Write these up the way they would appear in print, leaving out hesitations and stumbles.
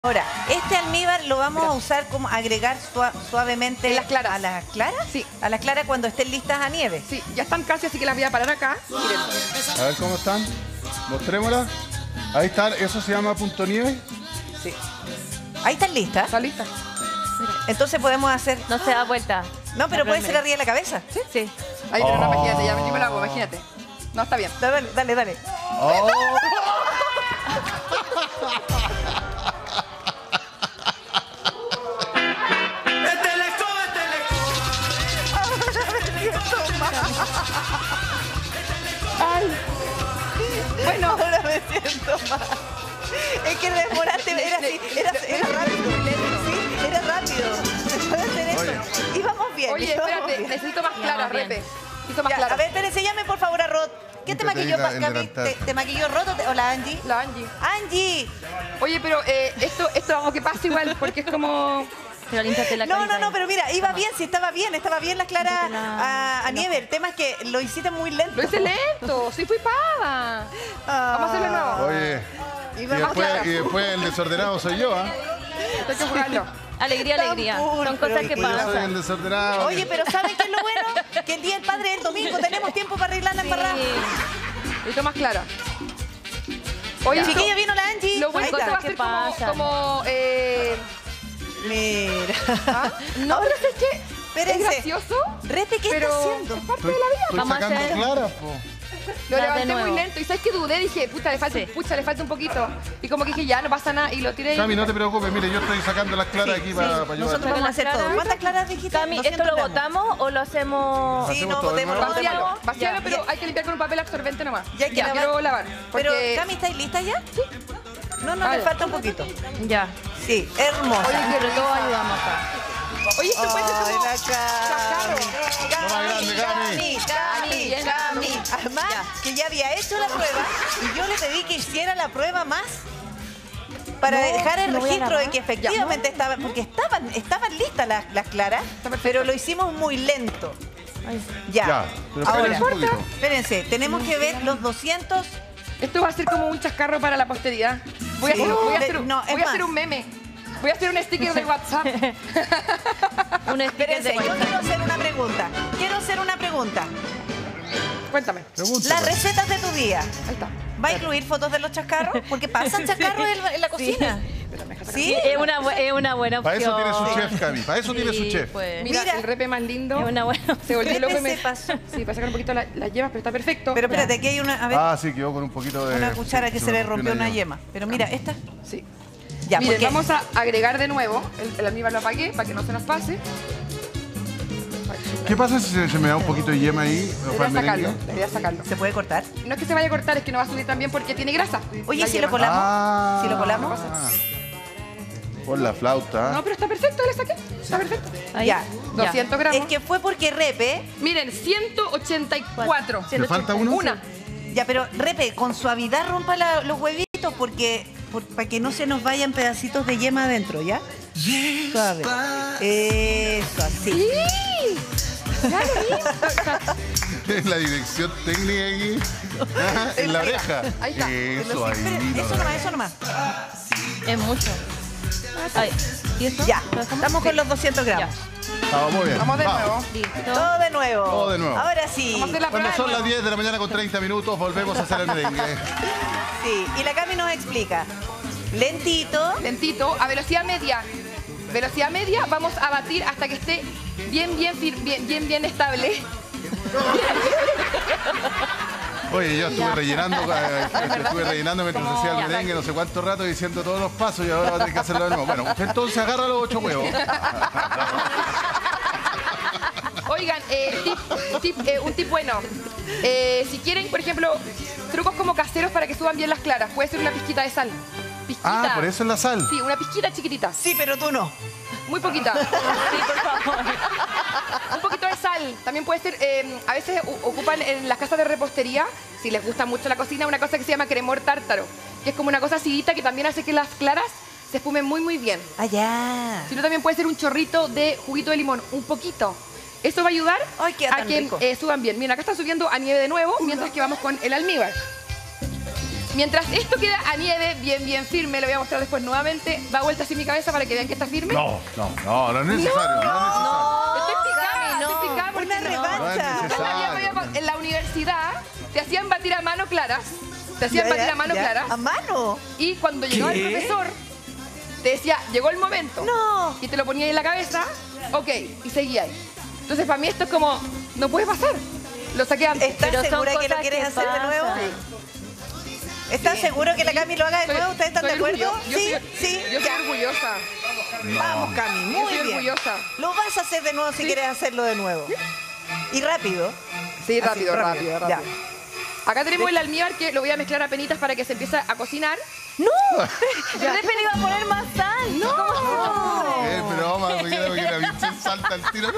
Ahora, este almíbar lo vamos a usar como agregar suavemente ¿En las claras? ¿A las claras? Sí. A las claras cuando estén listas a nieve. Sí, ya están casi, así que las voy a parar acá. Miren. A ver cómo están. Mostrémoslas. Ahí están, eso se llama punto nieve. Sí. Ahí están listas. ¿Está lista? Entonces podemos hacer... No se da vuelta. No, pero puede ser arriba de la cabeza. ¿Sí? Sí. Ahí, pero no, imagínate, ya yo me lo hago, imagínate. No, está bien. Dale, dale, dale. Oh. Ay. Bueno, ahora me siento mal. Es que demoraste, era así, era rápido. Sí, era rápido. Después de hacer esto. Íbamos bien. Oye, íbamos espérate, bien. necesito más clara, bien. Repe. Necesito más Ya, clara. a ver, espérense, llame por favor a Rod. ¿Qué te Que te maquilló, diga el Cami? delantal. ¿Te maquilló Rod o la Angie? La Angie. ¡Angie! Oye, pero esto vamos que pasa igual, porque es como... Pero límpiate la No, carita no, no, ahí. pero mira, iba bien, sí, estaba bien las claras Límpiate a nieve. El tema es que lo hiciste muy lento. Lo hice lento, sí fui pava. Vamos a hacerlo de nuevo. Oye. Y Iba después el desordenado soy yo, ¿ah? Hay que jugarlo. Alegría, Tan alegría. pulcro, Son cosas que hijo, Yo soy el pasan. desordenado. Oye, pero ¿saben qué es lo bueno? Que el Día del Padre es el domingo, tenemos tiempo para arreglar la embarrada. Necesito más clara. Oye, Chiquilla, vino la Angie. lo bueno Ahí es que está. va a ¿qué ser pasa? como Mira. ¿ah? No, pero es que es Espérense. gracioso, Rete, ¿qué pero está haciendo? es parte de la vida. Estoy Vamos a sacando hacer- claras, po. Lo Ya, de levanté muy nuevo. lento y ¿sabes qué dudé? Dije, pucha, le falta un poquito. Y como que dije, ya, no pasa nada. Y lo tiré. Cami, no te preocupes, mire, yo estoy sacando las claras aquí para ayudar. Nosotros vamos a hacer Las todo. claras. ¿Cuántas claras dijiste? Cami, ¿esto 200 lo gramos. botamos o lo hacemos...? Sí, ¿Hacemos no, todo de botémoslo, nuevo? Vacialo, botémoslo. vacialo, Ya, pero ya. hay que limpiar con un papel absorbente nomás. Ya hay que lavar. quiero lavar. Pero, Porque... Cami, ¿estáis lista ya? Sí. No, Ah, le ya. falta un poquito. Ya. Sí, hermosa. Oye, Entre todos ayudamos acá. Oye, esto puede ser Ay, como... la Chacarro. No más grande, Cami. Cami. Además, que ya había hecho la prueba y yo le pedí que hiciera la prueba más para No, dejar el no voy a registro de grabar. que efectivamente estaban, porque estaban listas las claras, perfecto. pero lo hicimos muy lento. Ay, Ya. Ya, pero Ahora, espérense un poquito. espérense, tenemos que ver los 200. Esto va a ser como un chascarro para la posteridad. Voy a Sí. hacer, voy a De- hacer, no, es voy a hacer más. un meme. Voy a hacer un sticker de WhatsApp. un sticker de Espérense, yo WhatsApp. quiero hacer una pregunta. Cuéntame. Pregúntame. Las recetas de tu día, Ahí está. ¿va a incluir fotos de los chascarros? Porque pasan chascarros en la cocina. Sí, ¿Sí? es una buena opción. Para eso tiene su chef, Cami. Para eso tiene su Sí, chef. pues. Mira, Mira. el repe más lindo. Es una buena Se volvió Repe loco y me... se pasó. Sí, para sacar un poquito las yemas, pero está perfecto. Pero espérate, aquí hay una, a ver, Ah, sí, quedó con un poquito de... una cuchara que se me le rompió una yema. Pero mira, esta. Sí. Ya, Miren, porque vamos a agregar de nuevo. El almíbar lo apagué para que no se nos pase. ¿Qué pasa si se me da un poquito de yema ahí? para el merengue? Debería sacarlo. se puede cortar. No es que se vaya a cortar, es que no va a subir también porque tiene grasa. Oye, la si yema. lo colamos. Ah. Si lo colamos. Por la flauta. No, pero está perfecto, le saqué. Está perfecto. Ahí. Ya. 200 gramos. Es que fue porque Repe, Miren, 184. ¿Le falta uno? Una. ya, pero Repe, con suavidad rompa los huevitos porque para que no se nos vayan pedacitos de yema adentro, ¿ya? Suave. Eso, así. ¿Tienes la dirección técnica aquí? Ajá, en la oreja. Ahí está. Eso, ahí. Esperen, eso nomás. Es mucho. Ay, ¿y esto? Ya, ¿Lo dejamos? estamos con los 200 gramos. Vamos muy bien. Vamos de nuevo. Listo. Todo de nuevo. Todo de nuevo. Ahora sí. Vamos a hacer la Cuando prueba son de las nuevo. 10 de la mañana con 30 minutos, volvemos a hacer el merengue. Sí, y la Cami nos explica. Lentito. Lentito, a velocidad media. Velocidad media, vamos a batir hasta que esté bien estable. Oye, yo estuve rellenando mientras Como- hacía el merengue no sé cuánto rato diciendo todos los pasos y ahora va a tener que hacerlo de nuevo. Bueno, usted entonces agarra los 8 huevos. Oigan, un tip bueno. Si quieren, por ejemplo, trucos como caseros para que suban bien las claras, puede ser una pizquita de sal. Pizquita. Ah, por eso es la sal. Sí, una pizquita chiquitita. Sí, pero tú no. Muy poquita. Sí, por favor. Un poquito de sal. También puede ser, a veces ocupan en las casas de repostería, si les gusta mucho la cocina, una cosa que se llama cremor tártaro, que es como una cosa acidita que también hace que las claras se espumen muy bien. Allá. Si no, también puede ser un chorrito de juguito de limón, un poquito. Eso va a ayudar Ay, queda a tan que rico. suban bien. Miren, acá está subiendo a nieve de nuevo, mientras que vamos con el almíbar. Mientras esto queda a nieve, bien firme, lo voy a mostrar después nuevamente. Da vuelta así mi cabeza para que vean que está firme. No es necesario, no es necesario. Estoy picada porque Una revancha. en la universidad te hacían batir a mano claras. Te hacían batir a mano claras. ¿A mano? Y cuando llegaba el profesor, te decía, llegó el momento. No. Y te lo ponía ahí en la cabeza, ok, y seguía ahí. Entonces para mí esto es como, no puede pasar. Lo saqué antes. ¿Estás Pero son segura que lo cosas quieres que hacer de pasan. nuevo? ¿Estás seguro que la Cami lo haga de nuevo? ¿Ustedes están de acuerdo? Sí, Sí. Yo estoy orgullosa. Vamos, Cami, muy estoy bien. orgullosa. Lo vas a hacer de nuevo si quieres hacerlo de nuevo. Y rápido. Sí, Así, rápido. Ya. Acá tenemos el almíbar que lo voy a mezclar a penitas para que se empiece a cocinar. ¡No! Repe le iba a poner más sal. Pero vamos, porque la bicha salta al tiro.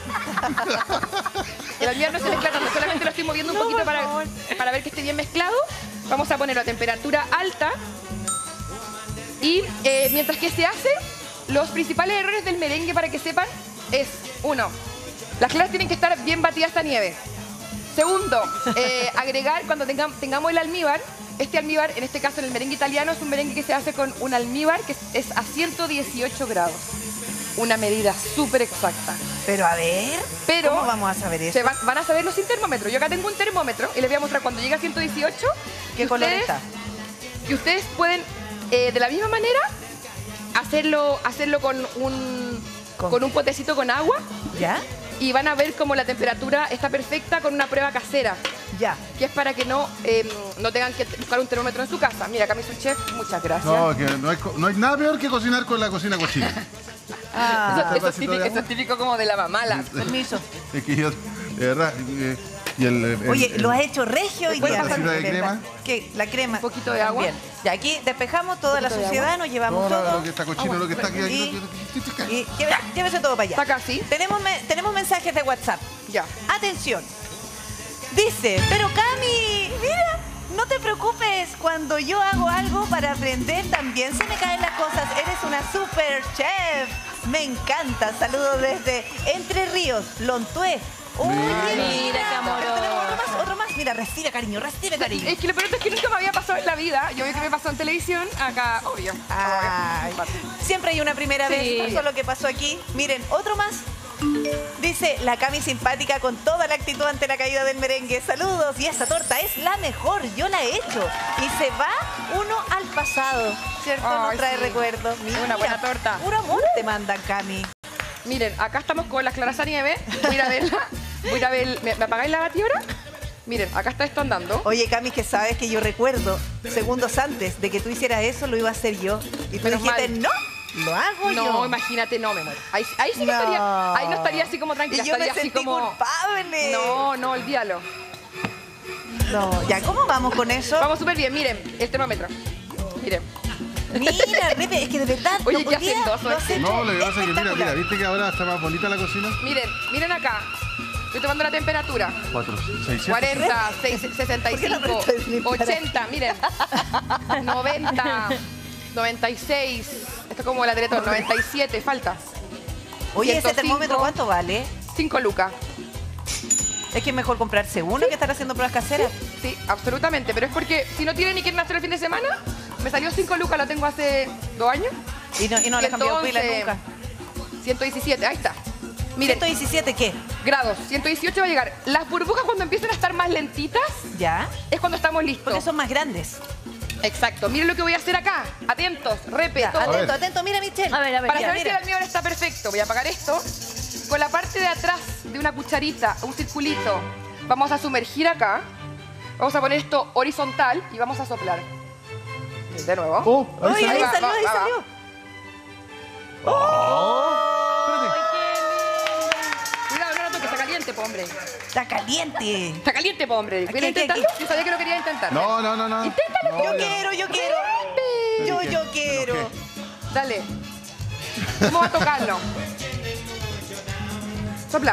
El almíbar no se mezcla tanto, solamente lo estoy moviendo un poquito para ver que esté bien mezclado. Vamos a ponerlo a temperatura alta. Y mientras que se hace, los principales errores del merengue, para que sepan, es, 1, las claras tienen que estar bien batidas a nieve. Segundo, agregar cuando tengamos el almíbar. Este almíbar, en este caso en el merengue italiano, es un merengue que se hace con un almíbar que es a 118 grados. Una medida súper exacta. Pero a ver, Pero ¿cómo vamos a saber eso? van a saberlo sin termómetro. Yo acá tengo un termómetro y les voy a mostrar cuando llegue a 118. ¿Qué color está? Y ustedes pueden, de la misma manera, hacerlo con un potecito con agua. ¿Ya? Y van a ver cómo la temperatura está perfecta con una prueba casera. Ya. Que es para que no tengan que buscar un termómetro en su casa. Mira, acá me hizo el chef, muchas gracias. No, que no hay nada peor que cocinar con la cocina cochina. Eso es típico como de la mamala. Permiso. Es que yo, de verdad. Oye, lo has hecho regio hoy ¿Puedes día. pasar de crema? ¿Qué? La crema. Un poquito de agua. Bien. Ya aquí despejamos toda la poquito de suciedad, nos llevamos Todo todo. lo que está cochino, lo que está aquí. Y llévese todo para allá. Saca así. Tenemos mensajes de WhatsApp. Ya. Atención. Dice, pero Cami, mira, no te preocupes. Cuando yo hago algo para aprender, también se me caen las cosas. Eres una super chef. Me encanta. Saludos desde Entre Ríos, Lontué. Uy, Mira, qué amor. Pero tenemos otro más. Mira, respira, cariño, respira, cariño. Es que lo peor es que nunca me había pasado en la vida. Yo vi que me pasó en televisión, acá, obvio. Ay, siempre hay una primera vez. Pasó lo que pasó aquí. Miren, otro más. Dice, la Cami simpática con toda la actitud ante la caída del merengue. Saludos, y esa torta es la mejor, yo la he hecho. Y se va uno al pasado, ¿cierto? Ay, Nos trae sí. recuerdos. Mira, Una buena torta. Puro amor te mandan, Cami. Miren, acá estamos con las claras a nieve. Voy a ir a verla. Voy a ir a ver. ¿Me apagáis la batidora? Miren, acá está esto andando. Oye, Cami, que sabes que yo recuerdo, segundos antes de que tú hicieras eso, lo iba a hacer yo. Y tú Menos dijiste, mal. no, lo hago yo. No, imagínate, no me muero. Ahí sí que No. estaría. Ahí no estaría así como tranquila. Y yo me estaría así sentí como. culpable. No, olvídalo. No, ya, ¿cómo vamos con eso? Vamos súper bien, miren, el termómetro. Miren. Mira, Repe, es que de verdad, Oye, no qué podía, hacendoso lo has este. hecho No, lo que pasa es que mira, espectacular. ¿viste que ahora está más bonita la cocina? Miren acá. Estoy tomando la temperatura. 600. 40, ¿Por qué no 65, prestas ni para? 80, miren. 90, 96. Esto es como la Teletón, 97, falta. Oye, ¿ese 105. termómetro cuánto vale? 5 lucas. Es que es mejor comprarse uno que estar haciendo pruebas caseras. Sí, absolutamente. Pero es porque si no tienen ni quieren hacer el fin de semana, me salió 5 lucas, lo tengo hace 2 años. Y no le he cambiado pilas nunca. 117, ahí está. Miren, ¿117 qué? grados, 118 va a llegar. Las burbujas cuando empiezan a estar más lentitas ¿Ya? es cuando estamos listos. Porque son más grandes. Exacto. Miren lo que voy a hacer acá. Atentos, repe, Ya, todo. atento, ver. atento. Mira, Michelle. A ver, Para Ya, saber si mira. el almíbar está perfecto, voy a apagar esto. Con la parte de atrás de una cucharita, un circulito, vamos a sumergir acá. Vamos a poner esto horizontal y vamos a soplar. De nuevo. Oh, ahí Oye, salió. ahí va, salió, va, ahí va. salió. Cuidado, no lo toques, está caliente, po, hombre. Está caliente. Está caliente, po, hombre. Aquí, ¿Quieres aquí, intentarlo? aquí. Yo sabía que lo quería intentar. No. Inténtalo. No, Yo ya. quiero, yo quiero. Yo quiero. Dale. ¿Cómo va a tocarlo? Sopla.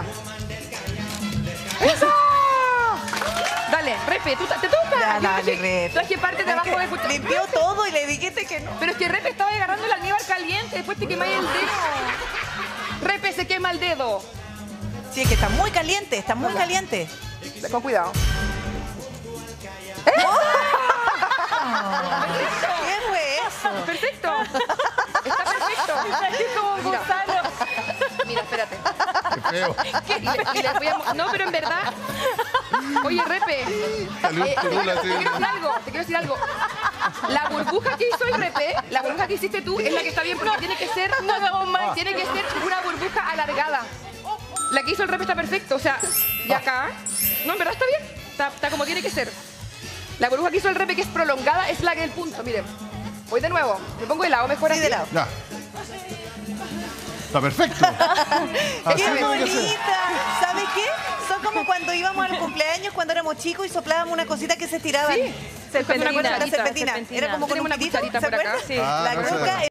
¡Eso! Dale, Repe, te toca. Ya, Yo dale, traje- Repe. Traje parte de abajo de cuchara. Limpió todo y le dijiste que no. Pero es que Repe estaba agarrando el almíbar caliente, después te quemáis el dedo. Repe se quema el dedo. Sí, es que está muy caliente, está muy caliente. Con cuidado. ¿Qué fue eso? Perfecto. Está perfecto. Es como un Mira. gusano. Mira, espérate. Qué feo. Y les voy a... No, pero en verdad... Oye, Repe. Salió un pirula así. Te quiero decir algo. La burbuja que hizo el Repe, la burbuja que hiciste tú, es la que está bien, porque tiene que ser... No hagamos mal. Tiene que ser una burbuja alargada. La que hizo el Repe está perfecto, o sea, y acá... No, en verdad está bien. Está como tiene que ser. La burbuja que hizo el Repe, que es prolongada, es la que es el punto, miren. Voy de nuevo. Me pongo de lado, mejor Sí, así. de lado. Ya. Está perfecto. Así ¡Qué tiene que ser. bonita! ¿Sabes qué? Son como cuando íbamos a los cumpleaños, cuando éramos chicos y soplábamos una cosita que se estiraban. Sí. Serpentina. Una La cucharita, serpentina. Era como con Tenemos un una pitito, cucharita ¿se por acá. acuerdan? Sí. Ah, La no sé. cuca